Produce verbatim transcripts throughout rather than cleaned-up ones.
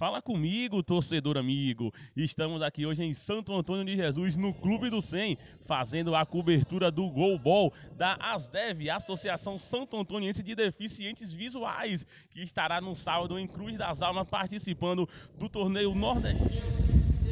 Fala comigo, torcedor amigo. Estamos aqui hoje em Santo Antônio de Jesus, no Clube do cem, fazendo a cobertura do Goalball da ASDEV, Associação Santo Antoniense de Deficientes Visuais, que estará no sábado em Cruz das Almas participando do torneio nordestino.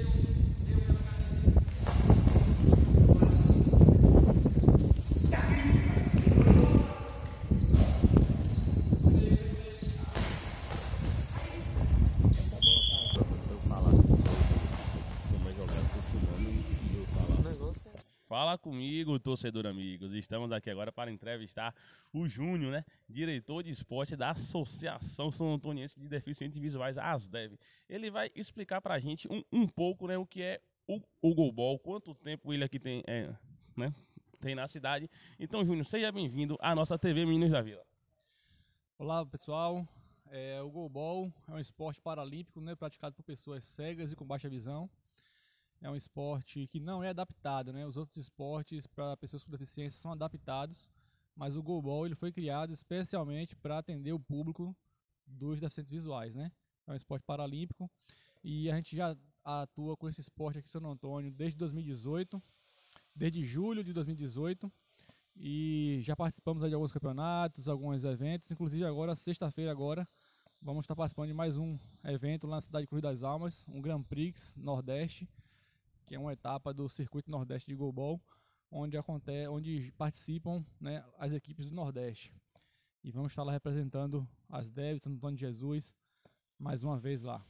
Fala comigo, torcedor amigos. Estamos aqui agora para entrevistar o Júnior, né? Diretor de esporte da Associação Santo Antoniense de Deficientes Visuais, a ASDEV. Ele vai explicar para a gente um, um pouco, né, o que é o, o Goalball, quanto tempo ele aqui tem, é, né, tem na cidade. Então, Júnior, seja bem-vindo à nossa T V Meninos da Vila. Olá, pessoal. É, o Goalball é um esporte paralímpico, né, praticado por pessoas cegas e com baixa visão. É um esporte que não é adaptado, né? Os outros esportes para pessoas com deficiência são adaptados, mas o Goalball ele foi criado especialmente para atender o público dos deficientes visuais, né? É um esporte paralímpico e a gente já atua com esse esporte aqui em Santo Antônio desde dois mil e dezoito, desde julho de dois mil e dezoito, e já participamos de alguns campeonatos, alguns eventos, inclusive agora, sexta-feira agora, vamos estar participando de mais um evento lá na cidade de Cruz das Almas, um Grand Prix Nordeste, que é uma etapa do Circuito Nordeste de Goalball, onde, acontece, onde participam, né, as equipes do Nordeste. E vamos estar lá representando as D E V, Santo Antônio de Jesus, mais uma vez lá.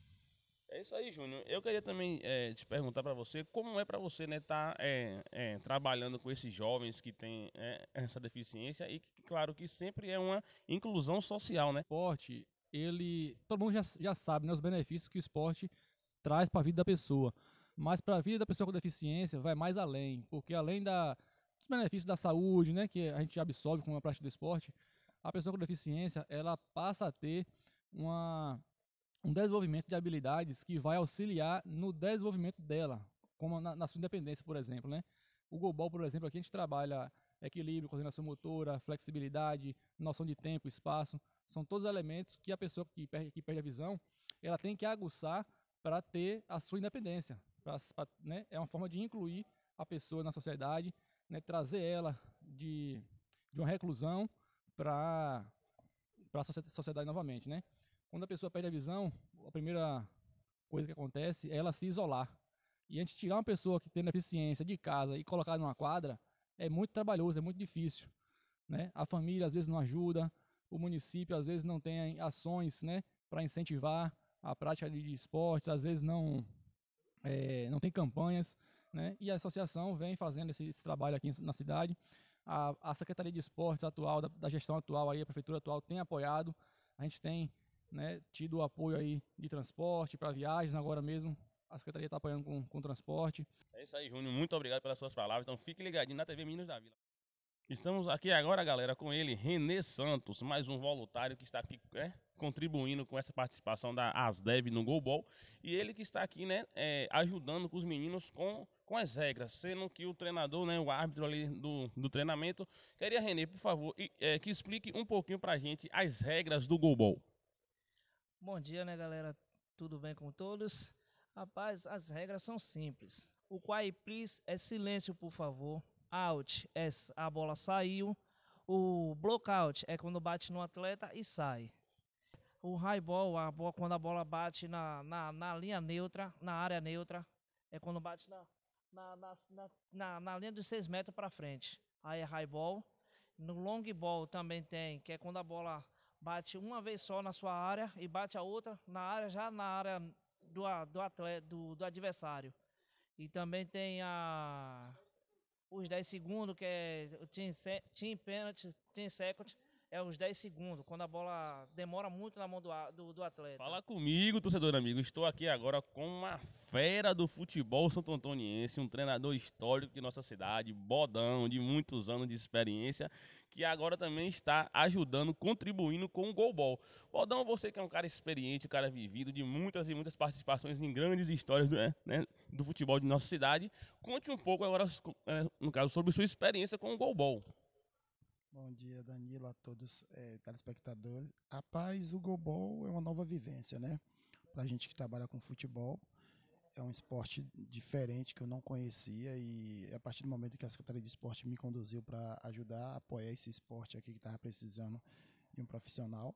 É isso aí, Júnior. Eu queria também é, te perguntar para você, como é para você, né, estar tá, é, é, trabalhando com esses jovens que têm é, essa deficiência e, claro, que sempre é uma inclusão social, né? O esporte, ele, todo mundo já, já sabe, né, os benefícios que o esporte traz para a vida da pessoa. Mas para a vida da pessoa com deficiência vai mais além, porque além da, dos benefícios da saúde, né, que a gente absorve com a prática do esporte, a pessoa com deficiência ela passa a ter uma, um desenvolvimento de habilidades que vai auxiliar no desenvolvimento dela, como na, na sua independência, por exemplo, né? O Goalball, por exemplo, aqui a gente trabalha equilíbrio, coordenação motora, flexibilidade, noção de tempo, espaço, são todos elementos que a pessoa que perde, que perde a visão, ela tem que aguçar para ter a sua independência. Pra, pra, né, é uma forma de incluir a pessoa na sociedade, né, trazer ela de, de uma reclusão para a sociedade novamente. Né? Quando a pessoa perde a visão, a primeira coisa que acontece é ela se isolar. E a gente tirar uma pessoa que tem deficiência de casa e colocar numa quadra é muito trabalhoso, é muito difícil. Né? A família às vezes não ajuda, o município às vezes não tem ações, né, para incentivar a prática de esportes, às vezes não, é, não tem campanhas, né? E a associação vem fazendo esse, esse trabalho aqui na cidade. A, a Secretaria de Esportes atual, da, da gestão atual, aí, a Prefeitura atual tem apoiado, a gente tem, né, tido o apoio aí de transporte para viagens, agora mesmo a Secretaria está apoiando com, com transporte. É isso aí, Júnior, muito obrigado pelas suas palavras, então fique ligadinho na T V Meninos da Vila. Estamos aqui agora, galera, com ele, Renê Santos, mais um voluntário que está aqui, né, contribuindo com essa participação da ASDEV no Goalball. E ele que está aqui, né, é, ajudando com os meninos com, com as regras, sendo que o treinador, né, o árbitro ali do, do treinamento. Queria, Renê, por favor, é, que explique um pouquinho pra gente as regras do Goalball. Bom dia, né, galera? Tudo bem com todos? Rapaz, as regras são simples. O quiet please é silêncio, por favor. Out é a bola saiu. O blockout é quando bate no atleta e sai. O high ball, a bola, quando a bola bate na, na, na linha neutra, na área neutra, é quando bate na, na, na, na, na, na linha dos seis metros para frente. Aí é high ball. No long ball também tem, que é quando a bola bate uma vez só na sua área e bate a outra na área, já na área do, do, atleta, do, do adversário. E também tem a... os dez segundos, que é o team, team penalty, team second, é os dez segundos, quando a bola demora muito na mão do, do, do atleta. Fala comigo, torcedor amigo. Estou aqui agora com uma fera do futebol santo antoniense, um treinador histórico de nossa cidade, bodão, de muitos anos de experiência, que agora também está ajudando, contribuindo com o Goalball. Bodão, você que é um cara experiente, um cara vivido, de muitas e muitas participações em grandes histórias do, né, do futebol de nossa cidade. Conte um pouco agora, no caso, sobre sua experiência com o Goalball. Bom dia, Danilo, a todos é, telespectadores. Rapaz, o Goalball é uma nova vivência, né? para a gente que trabalha com futebol. É um esporte diferente que eu não conhecia e a partir do momento que a Secretaria de Esporte me conduziu para ajudar a apoiar esse esporte aqui que estava precisando de um profissional,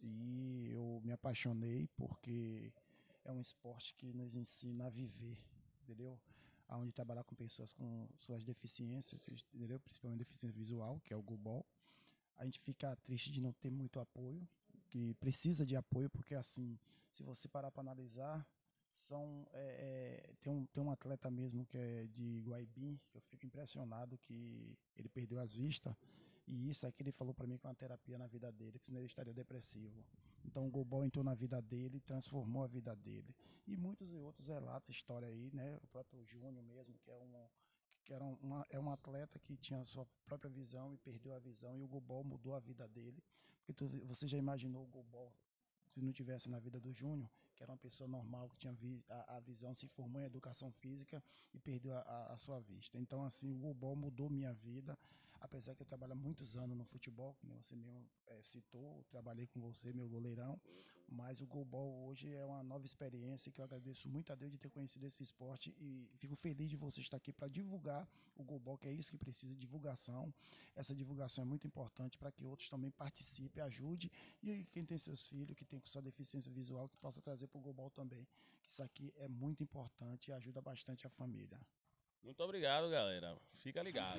e eu me apaixonei porque é um esporte que nos ensina a viver, entendeu? Onde trabalhar com pessoas com suas deficiências, entendeu? Principalmente deficiência visual, que é o goalball. A gente fica triste de não ter muito apoio, que precisa de apoio, porque assim, se você parar para analisar, são, é, é, tem, um, tem um atleta mesmo que é de Guaibim, que eu fico impressionado que ele perdeu as vistas, e isso aqui ele falou para mim que é uma terapia na vida dele, porque senão ele estaria depressivo. Então o goalball entrou na vida dele, transformou a vida dele. E muitos e outros relatos, história aí, né? O próprio Júnior mesmo, que é um, que era uma, é um atleta que tinha a sua própria visão e perdeu a visão, e o goalball mudou a vida dele. Porque tu, você já imaginou o goalball se não tivesse na vida do Júnior, que era uma pessoa normal, que tinha vi, a, a visão, se formou em educação física e perdeu a, a, a sua vista. Então, assim, o goalball mudou minha vida, apesar que eu trabalho há muitos anos no futebol, como você mesmo é, citou, trabalhei com você, meu goleirão, mas o goalball hoje é uma nova experiência que eu agradeço muito a Deus de ter conhecido esse esporte e fico feliz de você estar aqui para divulgar o goalball, que é isso que precisa, divulgação. Essa divulgação é muito importante para que outros também participem, ajudem, e quem tem seus filhos, que tem com sua deficiência visual, que possa trazer para o goalball também, que isso aqui é muito importante e ajuda bastante a família. Muito obrigado, galera. Fica ligado.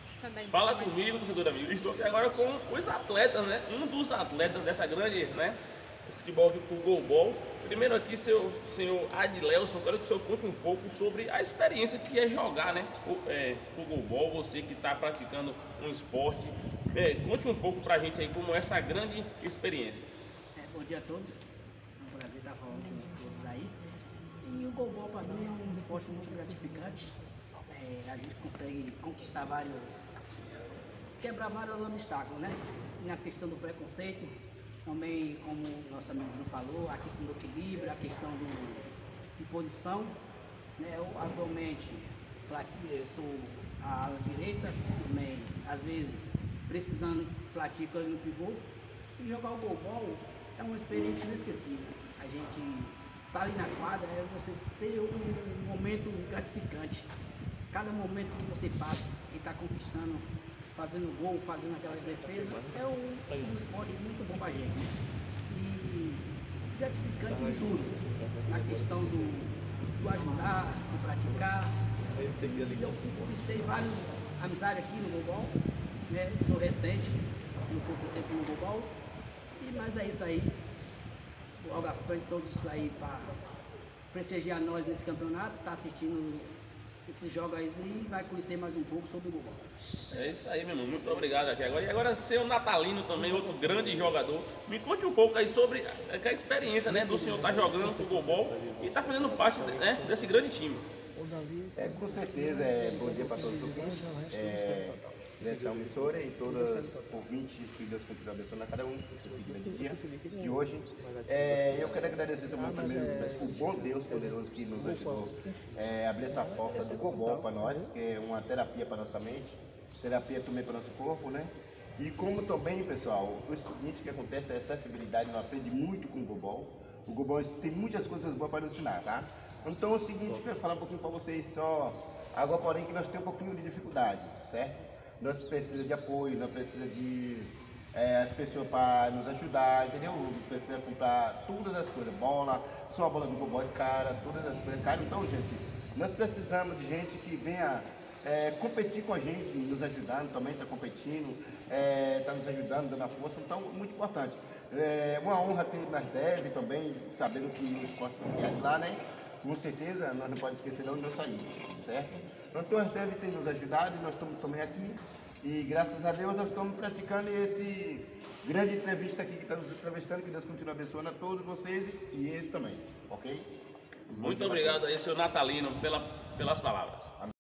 Fala comigo, torcedor amigo. Estou aqui agora com os atletas, né? Um dos atletas dessa grande, né? Futebol aqui com o goalball. Primeiro aqui, seu senhor Adilelson, quero que o senhor conte um pouco sobre a experiência que é jogar, né? O, é, o goalball, você que está praticando um esporte. É, conte um pouco pra gente aí como é essa grande experiência. É, bom dia a todos. É um prazer estar falando com todos aí. E o goalball para mim é um esporte muito gratificante. É, a gente consegue conquistar vários, quebrar vários obstáculos, né? Na questão do preconceito, também, como o nosso amigo Bruno falou, a questão do equilíbrio, a questão do, de posição, né? Eu atualmente sou a ala direita, também, às vezes, precisando, pratico ali no pivô. E jogar o goalball é uma experiência inesquecível. A gente tá ali na quadra, é você ter um momento gratificante. Cada momento que você passa e está conquistando, fazendo gol, fazendo aquelas defesas, é um, um esporte muito bom para a gente. E gratificante de tudo, na questão do, do ajudar, do praticar. E eu conquistei várias amizades aqui no goalball, né? Sou recente, tenho pouco tempo no goalball, e mas é isso aí. Logo à frente, todos aí para prestigiar nós nesse campeonato, tá assistindo esses jogos aí e vai conhecer mais um pouco sobre o goalball. É isso aí, meu irmão. Muito obrigado aqui agora. E agora, seu Natalino também, outro grande jogador. Me conte um pouco aí sobre a, a experiência, né, do senhor estar tá jogando com o goalball e estar tá fazendo parte, né, desse grande time. É, com certeza, é, bom dia para todos os ouvintes, é, dessa emissora e todas as ouvintes, que Deus continue abençoando a cada um esse grande dia de hoje. É, eu quero agradecer também primeiro o bom Deus poderoso que nos ajudou é, a abrir essa porta do goalball para nós, que é uma terapia para nossa mente, terapia também para nosso corpo, né? E como também, pessoal, o seguinte que acontece é a acessibilidade, nós aprendemos muito com o goalball. O goalball tem muitas coisas boas para nos ensinar, tá? Então é o seguinte, eu quero falar um pouquinho para vocês só, agora porém que nós temos um pouquinho de dificuldade, certo? Nós precisamos de apoio, nós precisamos de é, as pessoas para nos ajudar, entendeu? Precisa comprar todas as coisas, bola, só a bola do goalball é cara, todas as coisas caras. Então, gente, nós precisamos de gente que venha é, competir com a gente, nos ajudando, também está competindo, está é, nos ajudando, dando a força, então muito importante. É uma honra ter nas Dev também, sabendo que o esporte foi lá, né? Com certeza, nós não podemos esquecer de onde nós saímos, certo? Então, as Dev tem nos ajudado, nós estamos também aqui, e graças a Deus nós estamos praticando esse grande entrevista aqui que está nos entrevistando, que Deus continue abençoando a todos vocês e eles também, ok? Muito obrigado aí, seu Natalino, pela, pelas palavras.